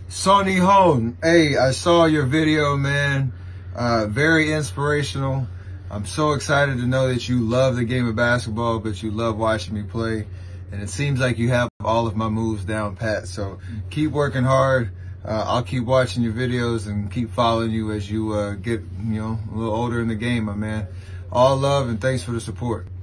Sonny Hone, hey, I saw your video, man. Very inspirational. I'm so excited to know that you love the game of basketball, but you love watching me play. And it seems like you have all of my moves down pat. So keep working hard. I'll keep watching your videos and keep following you as you get, a little older in the game, my man. All love and thanks for the support.